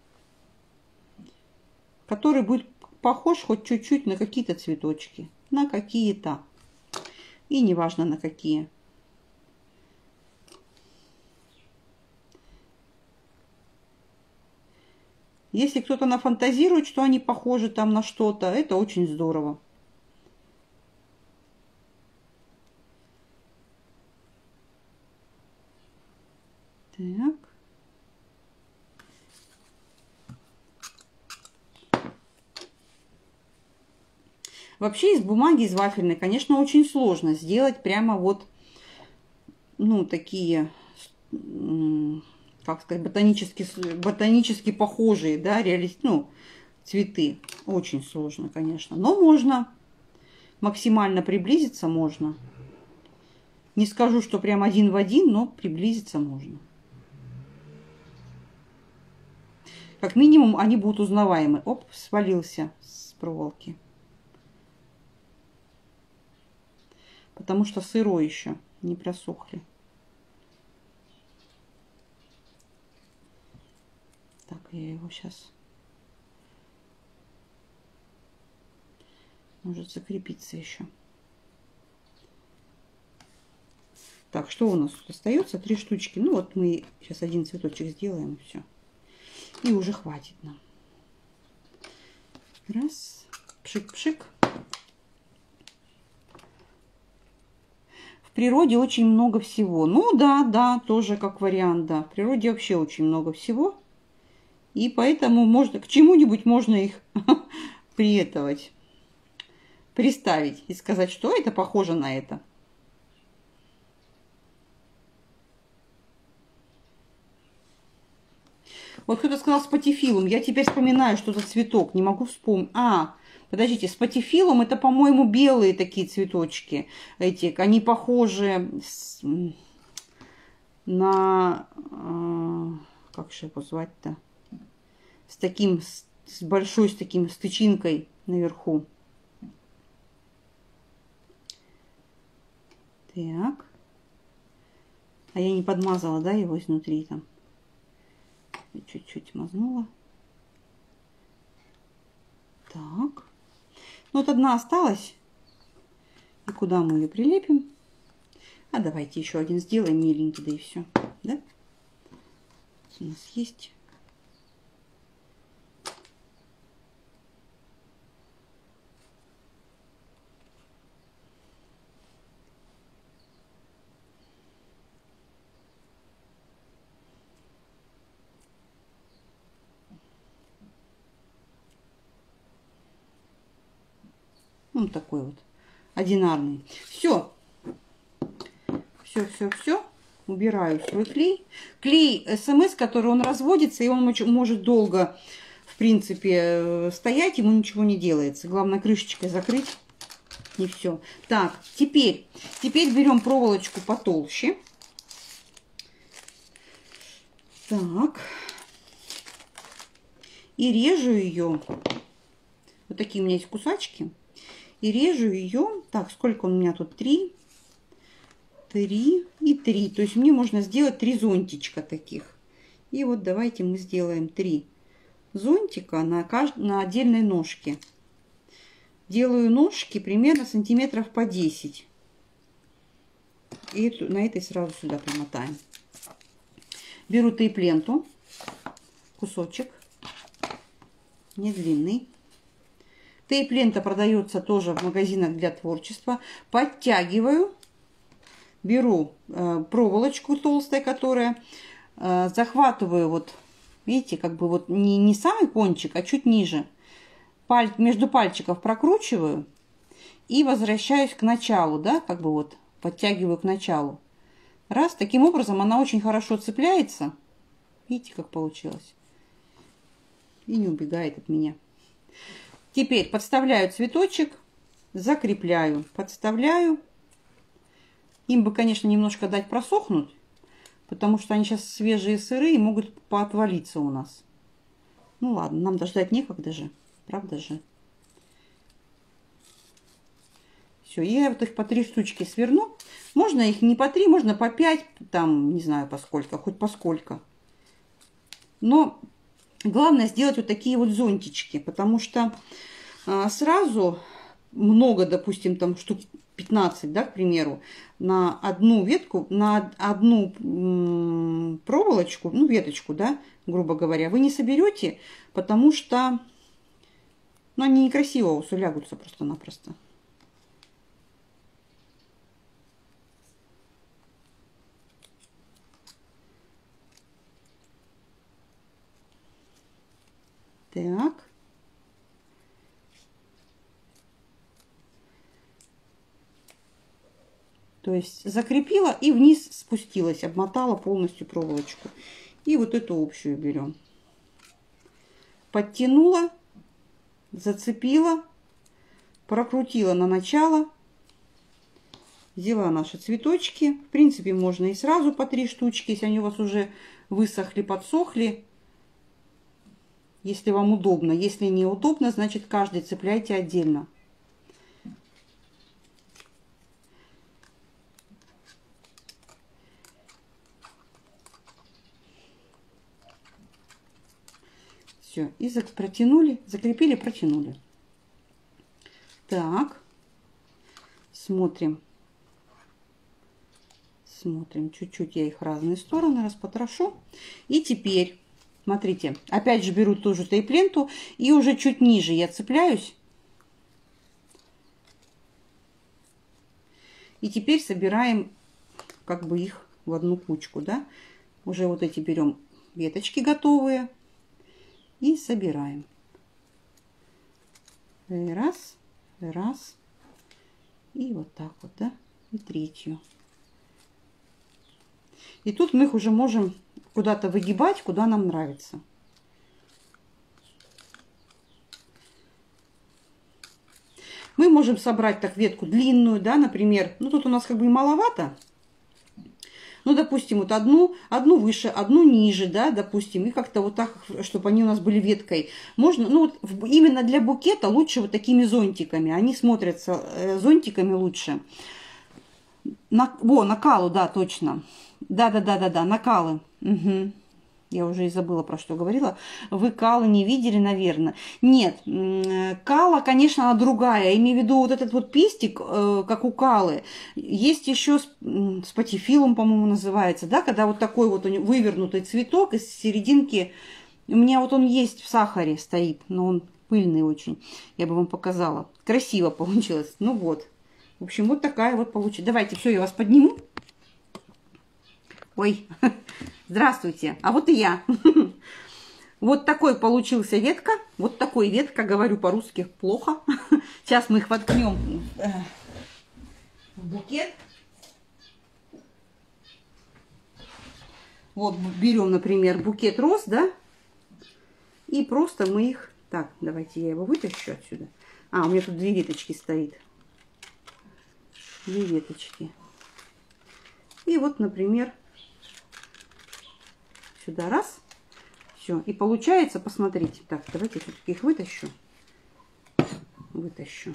который будет похож хоть чуть-чуть на какие-то цветочки. На какие-то. И неважно на какие. Если кто-то нафантазирует, что они похожи там на что-то, это очень здорово. Так. Вообще из бумаги, из вафельной, конечно, очень сложно сделать прямо вот, ну, такие, как сказать, ботанически похожие, да, ну, цветы. Очень сложно, конечно, но можно. Максимально приблизиться можно. Не скажу, что прям один в один, но приблизиться можно. Как минимум они будут узнаваемы. Оп, свалился с проволоки. Потому что сырой еще, не просохли. Так, я его сейчас... Может закрепиться еще. Так, что у нас тут остается? 3 штучки. Ну вот мы сейчас один цветочек сделаем, и все. И уже хватит нам. Раз. Пшик-пшик. В природе очень много всего. Ну да, тоже как вариант, да. В природе вообще очень много всего. И поэтому можно к чему-нибудь можно их приставить и сказать, что это похоже на это. Вот кто-то сказал спатифилум. Я теперь вспоминаю, что за цветок. Не могу вспомнить. Подождите, спатифилум это, по-моему, белые такие цветочки. Они похожи на... как же его звать-то? С большой таким тычинкой наверху. Так. А я не подмазала, да, его изнутри там? Чуть-чуть мазнула. Так. Ну, вот одна осталась. И куда мы ее прилепим? А давайте еще один сделаем миленький, да и все. Да? У нас есть. Ну, такой вот одинарный. Все. Все. Убираю свой клей. Клей СМС, который он разводится, и он может долго, в принципе, стоять, ему ничего не делается. Главное крышечкой закрыть, и все. Так, теперь берем проволочку потолще. Так. И режу ее. Вот такие у меня есть кусачки. И режу ее. Так, сколько у меня тут? 3 и 3. То есть мне можно сделать 3 зонтичка таких. И вот давайте мы сделаем 3 зонтика на отдельной ножке. Делаю ножки примерно сантиметров по 10. И на этой сразу сюда примотаем. Беру тейп-ленту, кусочек, не длинный. Тейп-лента продается тоже в магазинах для творчества. Подтягиваю, беру проволочку толстая, которая захватываю вот, видите, как бы вот не самый кончик, а чуть ниже. Между пальчиков прокручиваю и возвращаюсь к началу, да, как бы вот подтягиваю к началу. Раз, таким образом она очень хорошо цепляется. Видите, как получилось? И не убегает от меня. Теперь подставляю цветочек, закрепляю, подставляю. Им бы, конечно, немножко дать просохнуть, потому что они сейчас свежие, сырые, могут поотвалиться у нас. Ну ладно, нам дождать некогда же, правда же? Все, я вот их по 3 штучки сверну. Можно их не по 3, можно по 5, там, не знаю, по сколько, хоть по сколько. Но главное сделать вот такие вот зонтички, потому что сразу много, допустим, там штук 15, да, к примеру, на одну ветку, на одну проволочку, ну, веточку, да, грубо говоря, вы не соберете, потому что, ну, они некрасиво улягутся просто-напросто. Так. То есть закрепила и вниз спустилась, обмотала полностью проволочку. И вот эту общую берем. Подтянула, зацепила, прокрутила на начало. Взяла наши цветочки. В принципе, можно и сразу по 3 штучки, если они у вас уже высохли, подсохли. Если вам удобно. Если не удобно, значит каждый цепляйте отдельно. Все, и протянули, закрепили, протянули. Так, смотрим. Смотрим, чуть-чуть я их в разные стороны распотрошу. И теперь, смотрите, опять же беру ту же тейп-ленту и уже чуть ниже я цепляюсь. И теперь собираем как бы их в одну кучку, да. Уже вот эти берем веточки готовые и собираем. Раз, раз. И вот так вот, да. И третью. И тут мы их уже можем куда-то выгибать, куда нам нравится. Мы можем собрать так ветку длинную, да, например. Ну, тут у нас как бы и маловато. Ну, допустим, вот одну выше, одну ниже, да, допустим. И как-то вот так, чтобы они у нас были веткой. Можно, ну, вот именно для букета лучше вот такими зонтиками. Они смотрятся зонтиками лучше. Накалу, да, точно. Да, накалы. Угу. Я уже и забыла, про что говорила. Вы калы не видели, наверное. Нет, кала, конечно, она другая. Я имею в виду вот этот вот пестик, как у калы. Есть еще спатифилум, по-моему, называется, да, когда вот такой вот вывернутый цветок из серединки. У меня вот он есть в сахаре стоит, но он пыльный очень. Я бы вам показала. Красиво получилось. Ну вот. В общем, вот такая вот получилась. Давайте, все, я вас подниму. Ой, здравствуйте. А вот и я. Вот такой получился ветка. Вот такой ветка, говорю по-русски плохо. Сейчас мы их воткнем в букет. Вот берем, например, букет роз, да? И просто мы их... Так, давайте я его вытащу отсюда. А, у меня тут 2 веточки стоит. 2 веточки. И вот, например, сюда раз. Все. И получается, посмотрите. Так, давайте я все-таки их вытащу. Вытащу.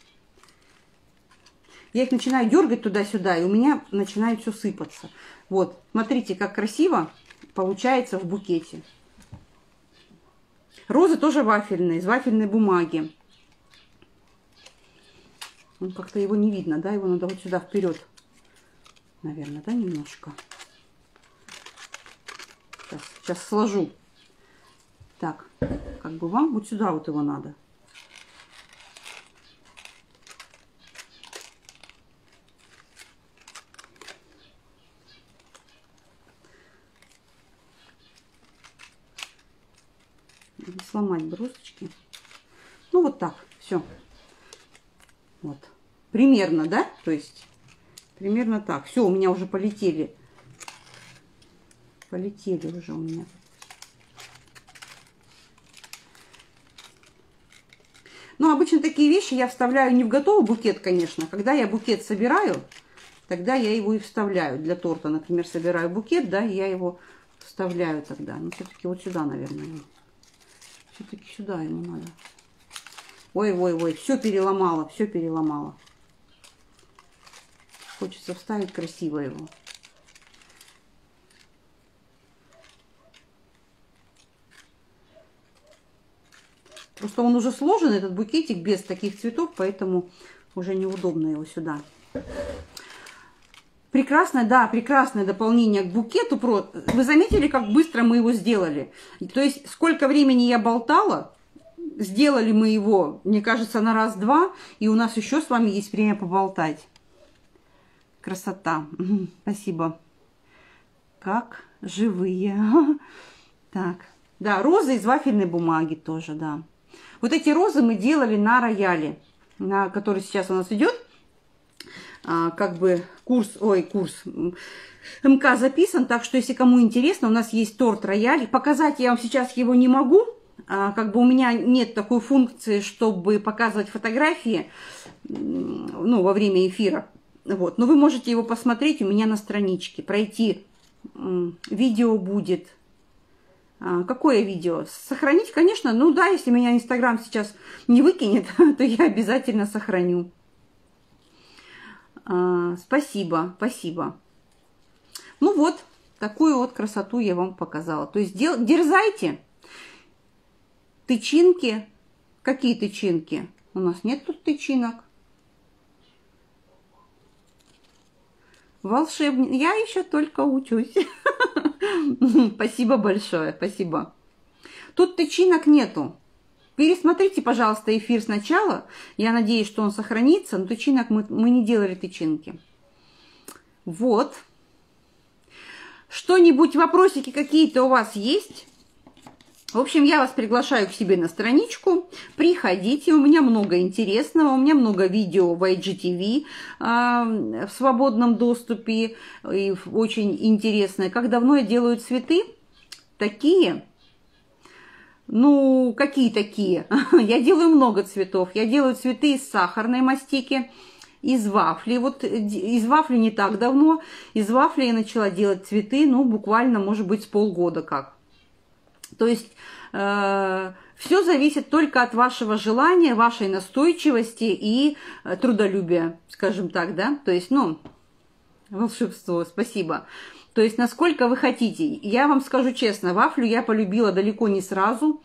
Я их начинаю дергать туда-сюда, и у меня начинает все сыпаться. Вот, смотрите, как красиво получается в букете. Розы тоже вафельные, из вафельной бумаги. Ну, как-то его не видно, да? Его надо вот сюда вперед. Наверное, да, немножко. Сейчас сложу. Так, как бы вам вот сюда вот его надо. Не сломать брусочки. Ну, вот так, все. Вот. Примерно, да? То есть, примерно так. Все, у меня уже полетели. Полетели уже у меня. Ну, обычно такие вещи я вставляю не в готовый букет, конечно. Когда я букет собираю, тогда я его и вставляю. Для торта, например, собираю букет, да, и я его вставляю тогда. Ну, все-таки вот сюда, наверное. Все-таки сюда ему надо. Ой, все переломала, все переломала. Хочется вставить красиво его. Просто он уже сложен, этот букетик, без таких цветов, поэтому уже неудобно его сюда. Прекрасное, да, прекрасное дополнение к букету. Вы заметили, как быстро мы его сделали? То есть, сколько времени я болтала, сделали мы его, мне кажется, на раз-два, и у нас еще с вами есть время поболтать. Красота. Спасибо. Как живые. Так. Да, розы из вафельной бумаги тоже, да. Вот эти розы мы делали на рояле, на который сейчас у нас идет. Как бы курс МК записан, так что если кому интересно, у нас есть торт рояль. Показать я вам сейчас его не могу, как бы у меня нет такой функции, чтобы показывать фотографии, ну, во время эфира. Вот, но вы можете его посмотреть у меня на страничке, пройти. Видео будет. Какое видео? Сохранить, конечно, ну да, если меня Инстаграм сейчас не выкинет, то я обязательно сохраню. Спасибо, спасибо. Ну вот, такую вот красоту я вам показала. То есть дерзайте. Тычинки. Какие тычинки? У нас нет тут тычинок. Волшебник. Я еще только учусь. Спасибо большое, спасибо. Тут тычинок нету. Пересмотрите, пожалуйста, эфир сначала. Я надеюсь, что он сохранится. Но тычинок мы не делали тычинки. Вот. Что-нибудь, вопросики какие-то у вас есть? В общем, я вас приглашаю к себе на страничку. Приходите, у меня много интересного. У меня много видео в IGTV в свободном доступе. И очень интересное. Как давно я делаю цветы? Такие... Ну, какие такие? Я делаю много цветов. Я делаю цветы из сахарной мастики, из вафли. Вот из вафли не так давно. Из вафли я начала делать цветы, ну, буквально, может быть, с полгода как. То есть, все зависит только от вашего желания, вашей настойчивости и трудолюбия, скажем так, да? То есть, ну, волшебство, спасибо. То есть, насколько вы хотите. Я вам скажу честно, вафлю я полюбила далеко не сразу.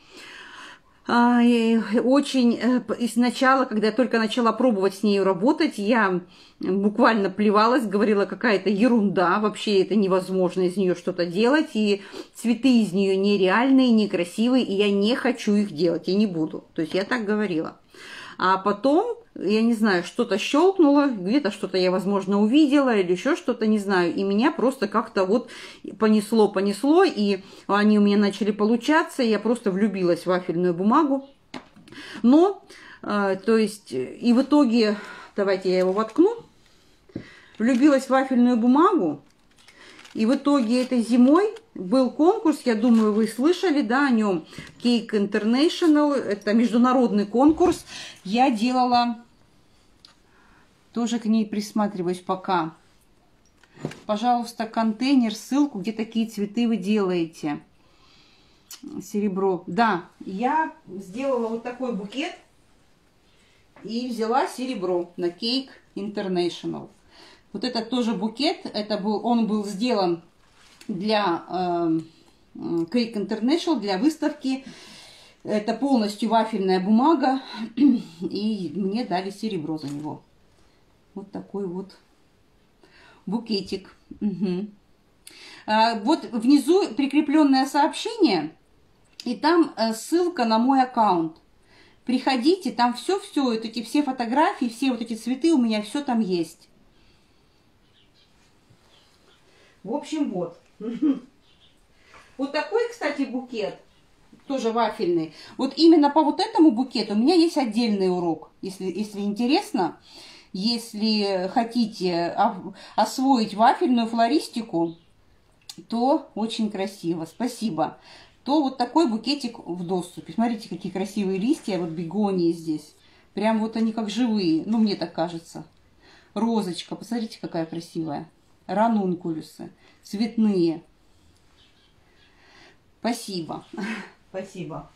Очень сначала, когда я только начала пробовать с ней работать, я буквально плевалась, говорила, какая-то ерунда, вообще это невозможно из нее что-то делать, и цветы из нее нереальные, некрасивые, и я не хочу их делать, я не буду. То есть, я так говорила. А потом я не знаю, что-то щелкнуло, где-то что-то я, возможно, увидела или еще что-то, не знаю. И меня просто как-то вот понесло, и они у меня начали получаться, и я просто влюбилась в вафельную бумагу. Но, то есть, и в итоге, давайте я его воткну, влюбилась в вафельную бумагу, и в итоге этой зимой был конкурс, я думаю, вы слышали, да, о нем, Cake International, это международный конкурс. Я делала, тоже к ней присматриваюсь пока. Пожалуйста, контейнер, ссылку, где такие цветы вы делаете. Серебро. Да, я сделала вот такой букет и взяла серебро на Cake International. Вот этот тоже букет, он был сделан для Cake International, для выставки. Это полностью вафельная бумага, и мне дали серебро за него. Вот такой вот букетик. Угу. Вот внизу прикрепленное сообщение, и там ссылка на мой аккаунт. Приходите, там все, вот эти все фотографии, все вот эти цветы у меня, все там есть. В общем, вот. Вот такой, кстати, букет, тоже вафельный. Вот именно по вот этому букету у меня есть отдельный урок. Если интересно, если хотите освоить вафельную флористику, то очень красиво. Спасибо. То вот такой букетик в доступе. Смотрите, какие красивые листья, вот бегонии здесь. Прям вот они как живые, ну мне так кажется. Розочка, посмотрите, какая красивая. Ранункулюсы, цветные. Спасибо. Спасибо.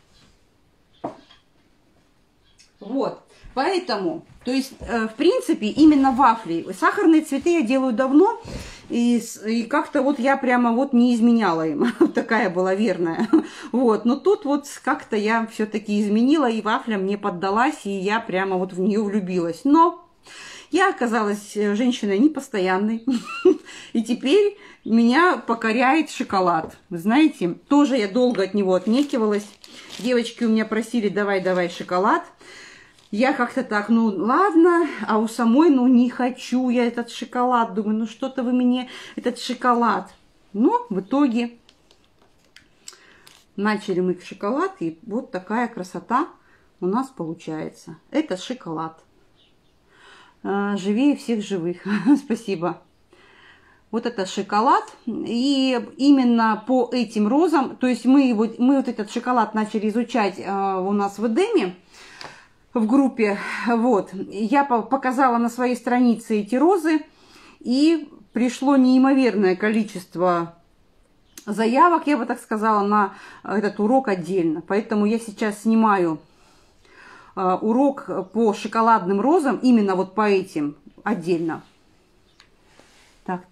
Вот, поэтому, то есть, в принципе, именно вафли. Сахарные цветы я делаю давно, и как-то вот я прямо вот не изменяла им. Такая была верная. Вот, но тут вот как-то я все-таки изменила, и вафля мне поддалась, и я прямо вот в нее влюбилась. Но я оказалась женщиной непостоянной, и теперь меня покоряет шоколад. Вы знаете, тоже я долго от него отнекивалась. Девочки у меня просили, давай шоколад. Я как-то так, ну ладно, а у самой, ну не хочу я этот шоколад. Думаю, ну что-то вы мне, этот шоколад. Но в итоге начали мы шоколад, и вот такая красота у нас получается. Это шоколад. Живее всех живых. Спасибо. Вот это шоколад. И именно по этим розам, то есть мы вот этот шоколад начали изучать у нас в Эдеме, в группе. Вот. Я показала на своей странице эти розы, и пришло неимоверное количество заявок, я бы так сказала, на этот урок отдельно. Поэтому я сейчас снимаю урок по шоколадным розам, именно вот по этим отдельно. Так.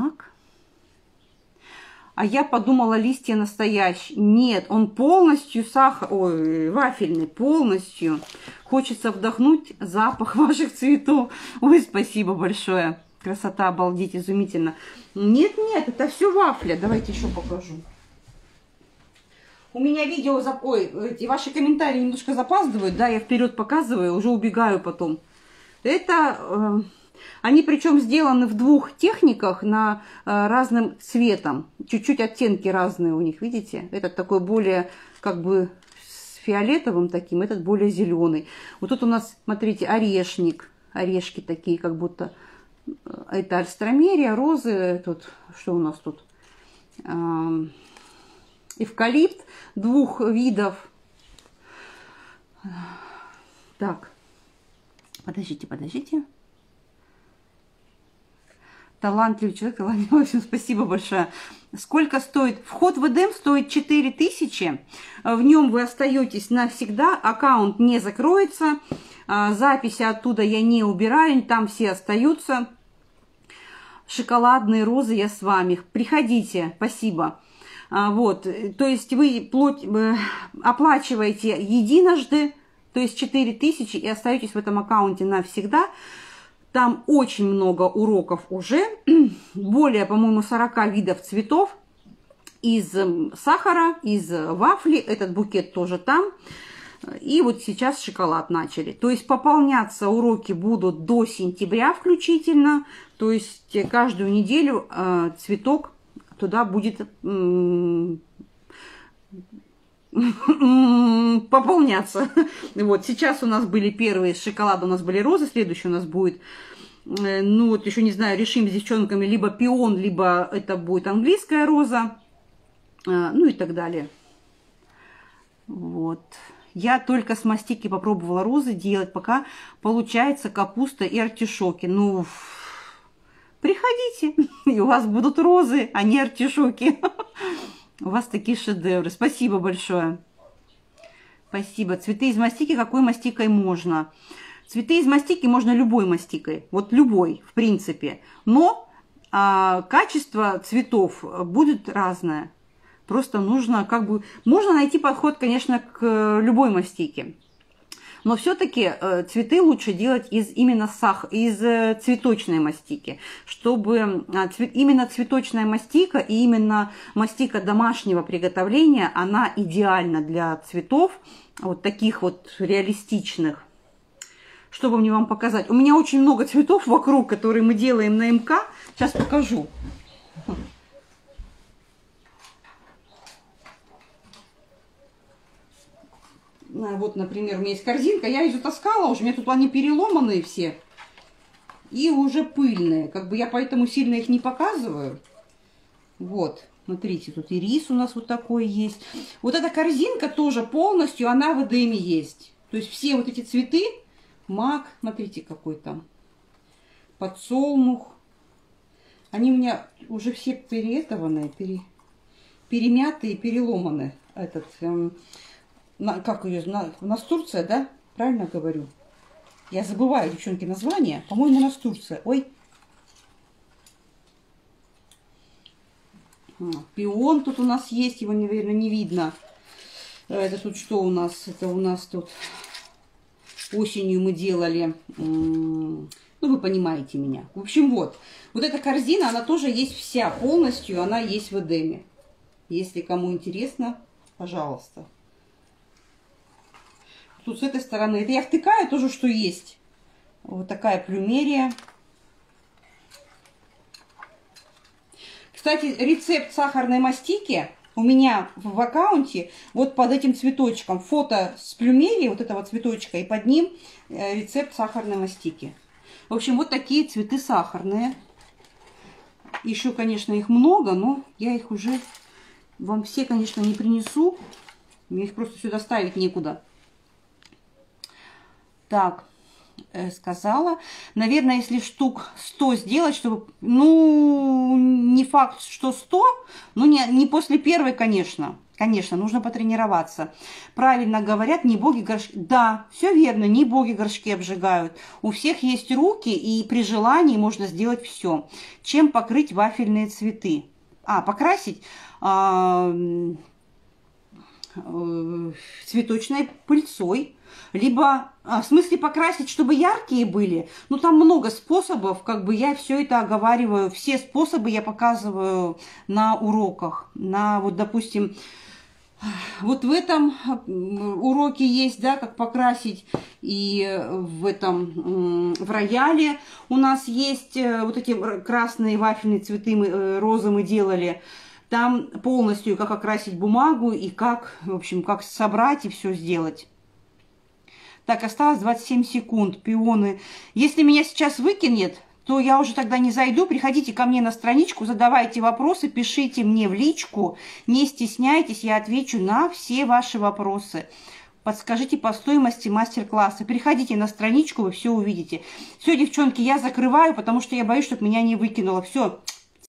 А я подумала, листья настоящие. Нет, он полностью вафельный, полностью. Хочется вдохнуть запах ваших цветов. Ой, спасибо большое. Красота, обалдеть, изумительно. Нет, это все вафля. Давайте еще покажу. У меня видео, эти ваши комментарии немножко запаздывают, да, я вперед показываю, уже убегаю потом. Это, они причем сделаны в двух техниках на разным цветом, чуть-чуть оттенки разные у них, видите? Этот такой более, как бы, с фиолетовым таким, этот более зеленый. Вот тут у нас, смотрите, орешник, орешки такие, как будто, это альстромерия, розы, тут, что у нас тут? Эвкалипт двух видов. Так, подождите. Талантливый человек, талантливый. Спасибо большое. Сколько стоит? Вход в Эдем стоит 4000. В нем вы остаетесь навсегда. Аккаунт не закроется. Записи оттуда я не убираю. Там все остаются. Шоколадные розы, я с вами. Приходите. Спасибо. Вот, то есть вы оплачиваете единожды, то есть 4000, и остаетесь в этом аккаунте навсегда. Там очень много уроков уже, более, по-моему, 40 видов цветов из сахара, из вафли. Этот букет тоже там. И вот сейчас шоколад начали. То есть пополняться уроки будут до сентября включительно. То есть каждую неделю цветок туда будет пополняться. Вот сейчас у нас были первые с шоколада, у нас были розы, следующий у нас будет, ну вот еще не знаю, решим с девчонками, либо пион, либо это будет английская роза, ну и так далее. Вот. Я только с мастики попробовала розы делать, пока получается капуста и артишоки. Ну, приходите, и у вас будут розы, а не артишоки. У вас такие шедевры. Спасибо большое. Спасибо. Цветы из мастики, какой мастикой можно? Цветы из мастики можно любой мастикой. Вот любой, в принципе. Но качество цветов будет разное. Просто нужно можно найти подход, конечно, к любой мастике. Но все-таки цветы лучше делать именно из цветочной мастики, чтобы именно цветочная мастика и именно мастика домашнего приготовления, она идеальна для цветов, вот таких вот реалистичных. Чтобы мне вам показать. У меня очень много цветов вокруг, которые мы делаем на МК. Сейчас покажу. Вот, например, у меня есть корзинка, я ее таскала уже, у меня тут они переломанные все и уже пыльные, как бы я поэтому сильно их не показываю. Вот, смотрите, тут и рис у нас вот такой есть. Вот эта корзинка тоже полностью, она в Эдеме есть. То есть все вот эти цветы, мак, смотрите, какой там, подсолнух, они у меня уже все перемятые, переломаны. Как ее, настурция, да? Правильно говорю? Я забываю, девчонки, название. По-моему, настурция. Ой. Пион тут у нас есть, его, наверное, не видно. Это тут что у нас? Это у нас тут осенью мы делали. Ну, вы понимаете меня. В общем, вот. Вот эта корзина, она тоже есть вся полностью. Она есть в Эдеме. Если кому интересно, пожалуйста. Тут с этой стороны. Это я втыкаю тоже, что есть. Вот такая плюмерия. Кстати, рецепт сахарной мастики у меня в аккаунте. Вот под этим цветочком. Фото с плюмерией, вот этого цветочка. И под ним рецепт сахарной мастики. В общем, вот такие цветы сахарные. Еще, конечно, их много, но я их уже вам все, конечно, не принесу. Мне их просто сюда ставить некуда. Так, сказала. Наверное, если штук 100 сделать, чтобы... Ну, не факт, что 100, но не после первой, конечно. Конечно, нужно потренироваться. Правильно говорят, не боги горшки... Да, все верно, не боги горшки обжигают. У всех есть руки, и при желании можно сделать все. Чем покрыть вафельные цветы? Покрасить... цветочной пыльцой, либо, в смысле, покрасить, чтобы яркие были. Ну, там много способов, как бы я все это оговариваю, все способы я показываю на уроках. Вот, допустим, вот в этом уроке есть, да, как покрасить, и в рояле у нас есть вот эти красные вафельные цветы, розы мы делали. Там полностью как окрасить бумагу и как, в общем, как собрать и все сделать. Так, осталось 27 секунд. Пионы. Если меня сейчас выкинет, то я уже тогда не зайду. Приходите ко мне на страничку, задавайте вопросы, пишите мне в личку. Не стесняйтесь, я отвечу на все ваши вопросы. Подскажите по стоимости мастер-класса. Переходите на страничку, вы все увидите. Все, девчонки, я закрываю, потому что я боюсь, чтобы меня не выкинуло. Все.